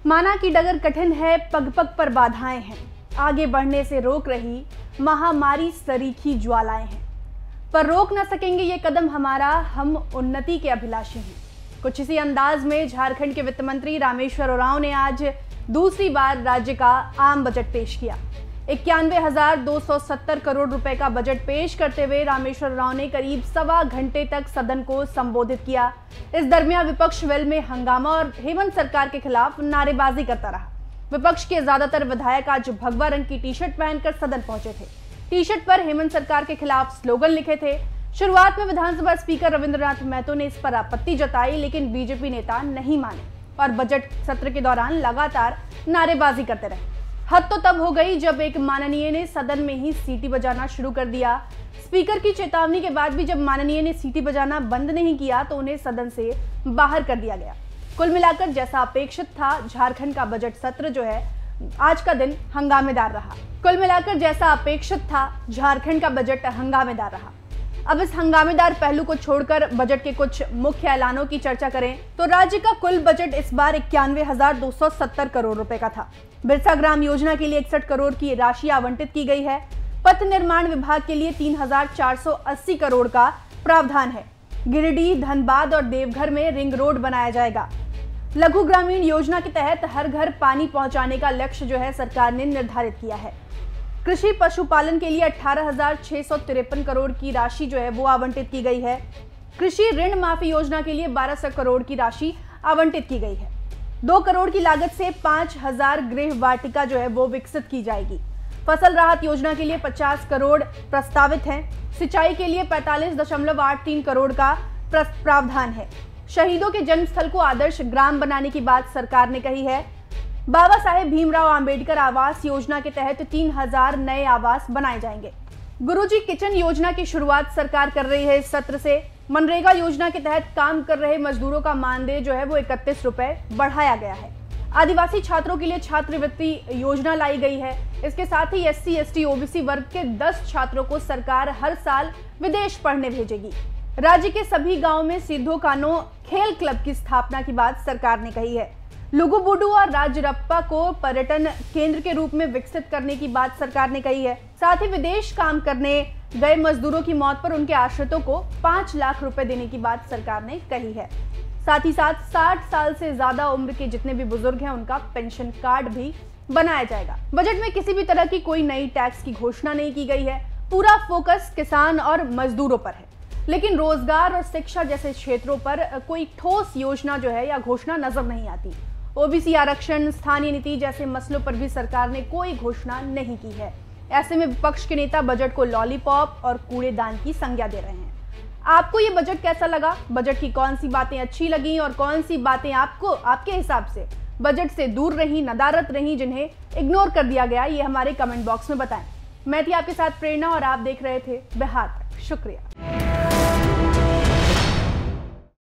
माना कि डगर कठिन है, पग पग पर बाधाएं हैं, आगे बढ़ने से रोक रही महामारी सरीखी ज्वालाएं हैं, पर रोक न सकेंगे ये कदम हमारा, हम उन्नति के अभिलाषी हैं। कुछ इसी अंदाज में झारखंड के वित्त मंत्री रामेश्वर उरांव ने आज दूसरी बार राज्य का आम बजट पेश किया। 91,270 करोड़ रुपए का बजट पेश करते हुए रामेश्वर उरांव ने करीब सवा घंटे तक सदन को संबोधित किया। इस दरमियान विपक्ष वेल में हंगामा और हेमंत सरकार के खिलाफ नारेबाजी करता रहा। विपक्ष के ज्यादातर विधायक आज भगवा रंग की टी शर्ट पहनकर सदन पहुंचे थे। टी शर्ट पर हेमंत सरकार के खिलाफ स्लोगन लिखे थे। शुरुआत में विधानसभा स्पीकर रविंद्रनाथ महतो ने इस पर आपत्ति जताई, लेकिन बीजेपी नेता नहीं माने और बजट सत्र के दौरान लगातार नारेबाजी करते रहे। हद तो तब हो गई जब एक माननीय ने सदन में ही सीटी बजाना शुरू कर दिया। स्पीकर की चेतावनी के बाद भी जब माननीय ने सीटी बजाना बंद नहीं किया तो उन्हें सदन से बाहर कर दिया गया। कुल मिलाकर जैसा अपेक्षित था, झारखंड का बजट सत्र जो है आज का दिन हंगामेदार रहा। कुल मिलाकर जैसा अपेक्षित था, झारखंड का बजट हंगामेदार रहा। अब इस हंगामेदार पहलू को छोड़कर बजट के कुछ मुख्य ऐलानों की चर्चा करें तो राज्य का कुल बजट इस बार 91,270 करोड़ रुपए का था। बिरसा ग्राम योजना के लिए 61 करोड़ की राशि आवंटित की गई है। पथ निर्माण विभाग के लिए 3,480 करोड़ का प्रावधान है। गिरिडीह, धनबाद और देवघर में रिंग रोड बनाया जाएगा। लघु ग्रामीण योजना के तहत हर घर पानी पहुंचाने का लक्ष्य जो है सरकार ने निर्धारित किया है। कृषि पशुपालन के लिए 18,653 करोड़ की राशि जो है वो आवंटित की गई है। कृषि ऋण माफी योजना के लिए 1,200 करोड़ की राशि आवंटित की गई है। 2 करोड़ की लागत से 5,000 गृह वाटिका जो है वो विकसित की जाएगी। फसल राहत योजना के लिए 50 करोड़ प्रस्तावित है। सिंचाई के लिए 45.83 करोड़ का प्रावधान है। शहीदों के जन्मस्थल को आदर्श ग्राम बनाने की बात सरकार ने कही है। बाबा साहेब भीमराव अंबेडकर आवास योजना के तहत 3,000 नए आवास बनाए जाएंगे। गुरुजी किचन योजना की शुरुआत सरकार कर रही है। इस सत्र से मनरेगा योजना के तहत काम कर रहे मजदूरों का मानदेय जो है वो 31 रुपए बढ़ाया गया है। आदिवासी छात्रों के लिए छात्रवृत्ति योजना लाई गई है। इसके साथ ही SC, ST, OBC वर्ग के 10 छात्रों को सरकार हर साल विदेश पढ़ने भेजेगी। राज्य के सभी गाँव में सिद्धो कानो खेल क्लब की स्थापना की बात सरकार ने कही है। लुगुबुडु और राजरप्पा को पर्यटन केंद्र के रूप में विकसित करने की बात सरकार ने कही है। साथ ही विदेश काम करने गए मजदूरों की मौत पर उनके आश्रितों को 5 लाख रुपए देने की बात सरकार ने कही है। साथ ही साथ 60 साल से ज्यादा उम्र के जितने भी बुजुर्ग हैं उनका पेंशन कार्ड भी बनाया जाएगा। बजट में किसी भी तरह की कोई नई टैक्स की घोषणा नहीं की गई है। पूरा फोकस किसान और मजदूरों पर है, लेकिन रोजगार और शिक्षा जैसे क्षेत्रों पर कोई ठोस योजना जो है या घोषणा नजर नहीं आती। OBC आरक्षण, स्थानीय नीति जैसे मसलों पर भी सरकार ने कोई घोषणा नहीं की है। ऐसे में विपक्ष के नेता बजट को लॉलीपॉप और कूड़ेदान की संज्ञा दे रहे हैं। आपको ये बजट कैसा लगा? बजट की कौन सी बातें अच्छी लगी और कौन सी बातें आपको आपके हिसाब से बजट से दूर रही, नदारत रही, जिन्हें इग्नोर कर दिया गया? ये हमारे कमेंट बॉक्स में बताएं। मैं थी आपके साथ प्रेरणा और आप देख रहे थे बिहार तक। शुक्रिया।